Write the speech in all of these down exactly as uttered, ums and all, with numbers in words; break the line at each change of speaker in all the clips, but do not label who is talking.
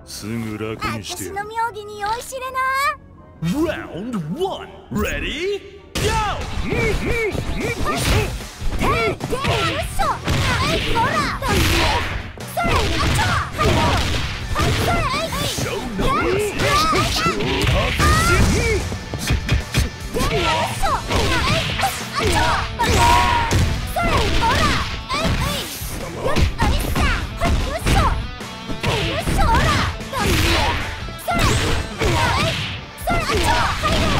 すぐ楽にしてやる。
私の妙義に酔いしれな。
Round one, ready, go!
えっ、で、うっそ。えい、ほら。それ、あっちょ。はい、それ、えい。
Show no mercy!
で、うっそ。えい、あっちょ。それ、ほら。えい、えい。よっ、あいっさ。はい、うっそ。うっそ、ほら。それ、えい。それ、あっちょ。はいよ。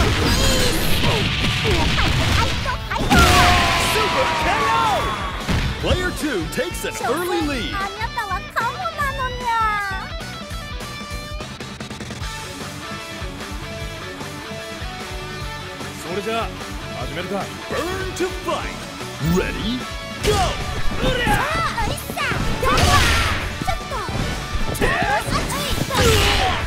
Super K O! Player two takes an early lead.
あなたはカモなのにゃ。
それじゃあ始めるか。
Burn to fight. Ready, go!
あいっさ。ちょっと。あっちょい。あっちょ。それ。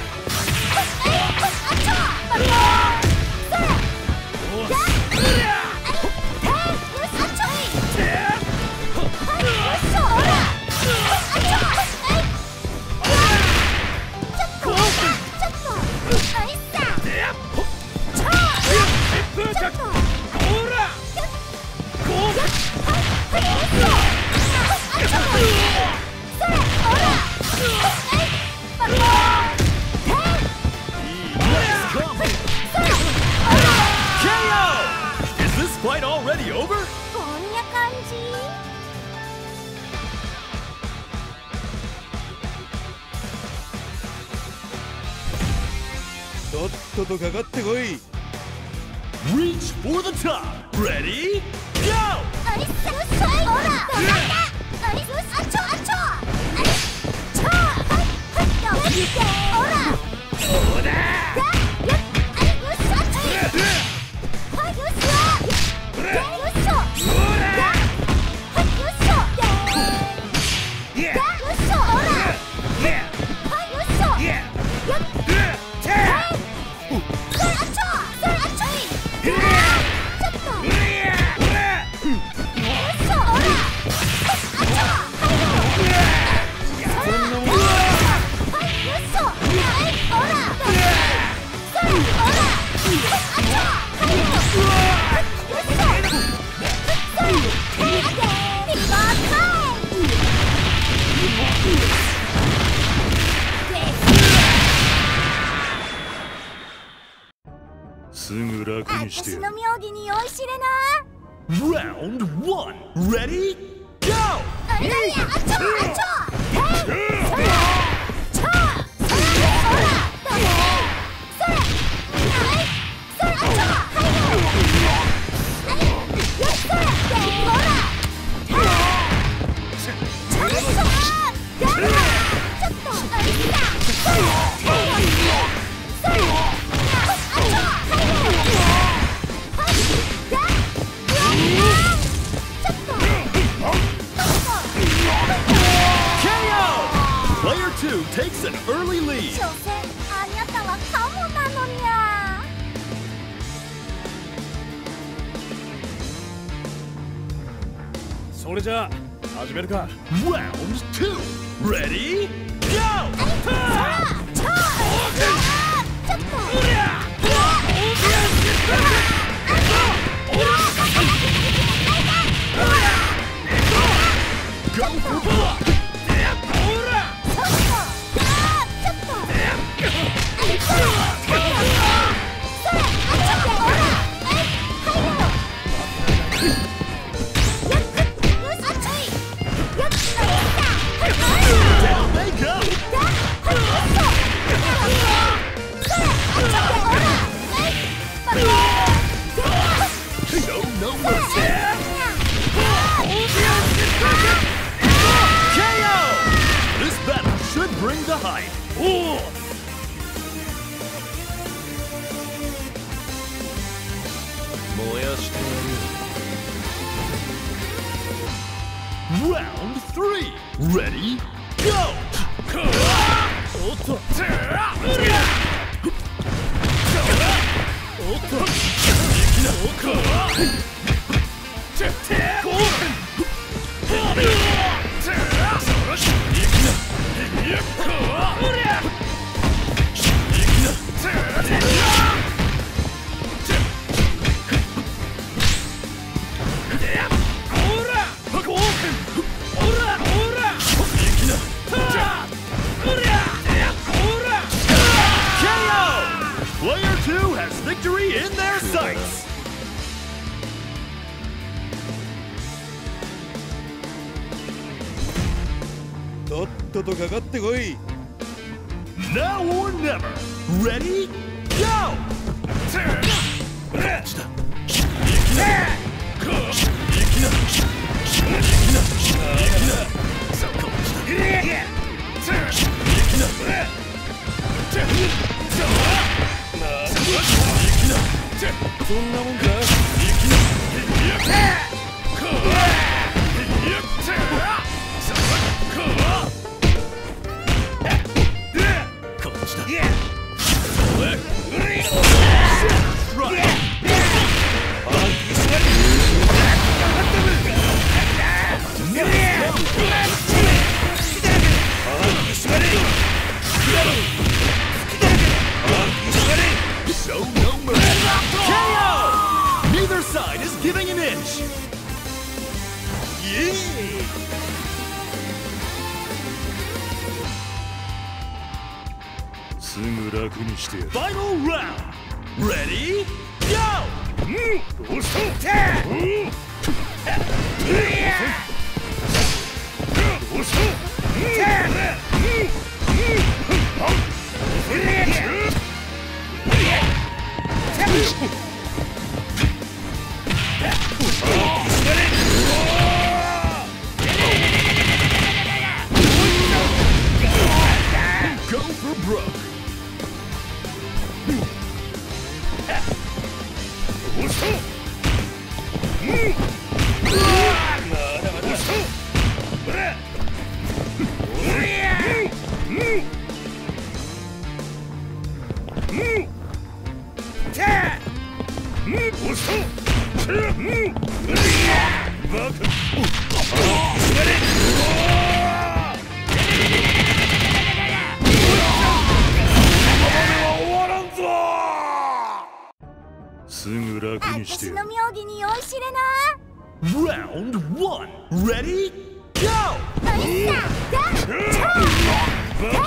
Fight already over?
こんな感じ。
とっととかかってこい。
Reach for the top. Ready, go!
あいっさ、うっそい。ほら。あいっ、あっちょ、あっちょ。あいっちょ。はい、はい、よ。ほら。
そうだ。
よっ、あい、うっそ、あっちょい。はい、うっそ。で、うっそ。はい、うっそ。で、うっそ。ほら。はい、うっそ。よっ。それ、あっちょ。それ、あっちょい。ちょっと。うっそ、ほら。あっちょ。はいよ。そら。はい、うっそ。はい、ほら。それ、ほら。あっちょ。はいよ。うっそ。それ。リバータイム。
すぐ楽にしてやる。
私の妙義に酔いしれな。
Round one, ready, go!
あいやいや、あっちょ、あっちょ。へい、それ。ちょ。それ、ほら。それ。はい。それ、あっちょ。はいよ。はい。よっ、それ。ほら。ちょっと。で、ほら。ちょっと。あいっさ。それ。それ。あっちょ。はいよ。はい。で、うわっ。ちょっと。
K O! Player two takes an early lead.
所詮あなたはカモなのにゃ。
それじゃあ始めるか。
Round two, ready, go!
そら、ちょ。ちょっと。
Go for blood!
ちょっと。ちょっと。それ。それ。あっちょ。ほら。えい。はいよ。よっ。あっちょい。よっ。あいっさ。はい。
Down they go!
はい、うっそ。それ。あっちょ。ほら。えい。
Show no mercy!
にゃ。
K O! This battle should bring the hype. Oh! Round three, ready, go!
おっとおっととっととかかってこい。
Now or never. Ready? Go!
そんなもんか。
Show no mercy. K O! Neither side is giving an inch.
イエーイ。すぐ楽にしてやる。
Final round. Ready? Go!
どうしたどうした
Go for broke.
どうしたすぐ楽にしてやる。
私の妙義に酔いしれな。
Round one. Ready? Go!
おいしさだちょーだだ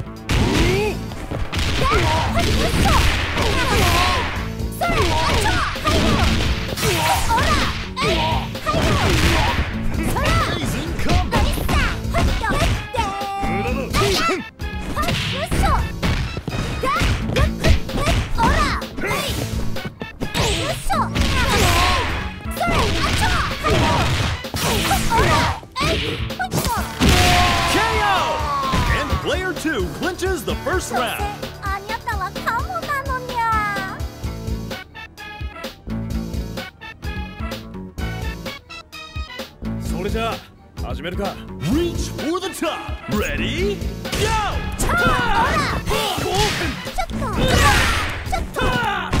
はいよっしょそれあちょはいよほらえいはいよそら
Amazing combo.
おいしさはいよって
無駄だ。
はいよっしょだよっくえほらえいよっしょそれあちょはいよほらえいほっと
K O! And player two clinches the first
どうせ
round.
あにゃたはカモなのにゃ。
それじゃあ始めるか。
Reach for the top. Ready? Go!
ちょっとほらちょっとちょっとちょっとちょっと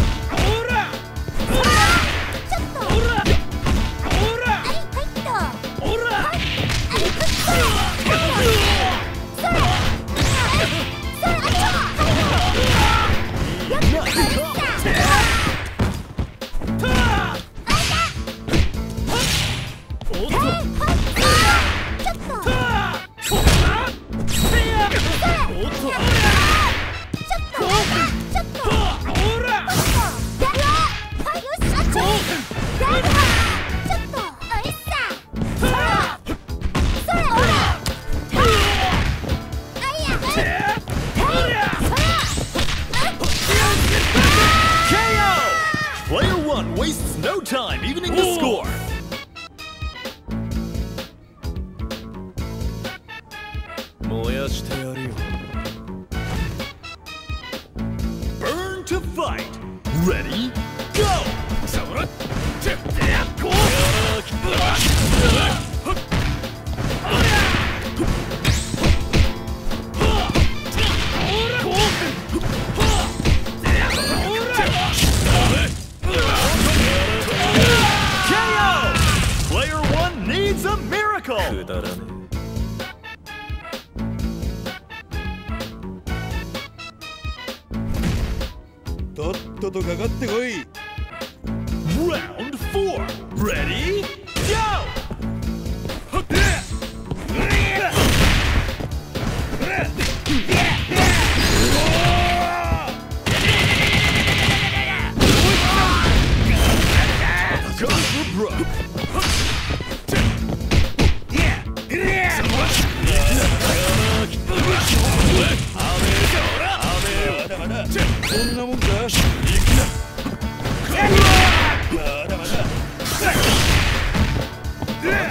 はいはいっとはいあいくっとそれそれそれあちょはいよっとはい
おっと
はいはいちょっと
おっと
ちょっとちょっと
ほら
やるはいよっしゃちょっとやるちょっとおいしさそらそれほらあいやはいそら
K O! Player one wastes no time evening the score.
燃やしてやるよ。
Burn to fight. Ready? Go!
そらてやっこ
K O! Player one needs a miracle.
くだらねえ。とっととかかってこい。
Round four. Ready? Go! Go for broke.
そんなもんか。行くな。まだまだ。行くな。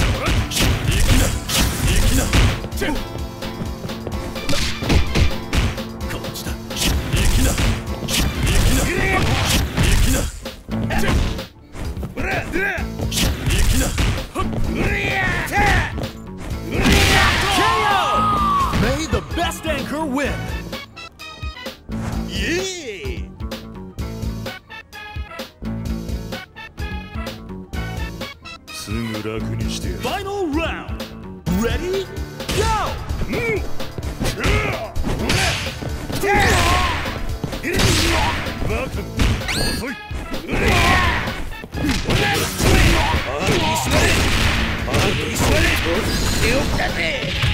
行くな。こっちだ。行くな。行くな。行くな。ほら、行くな。
ケーオー! May the best anchor win!
イエーイ。すぐ楽にしてやる。
Final round! Ready? Go!
バカ遅い。ああ、居座れ。ああ、居座れ。手を出せ。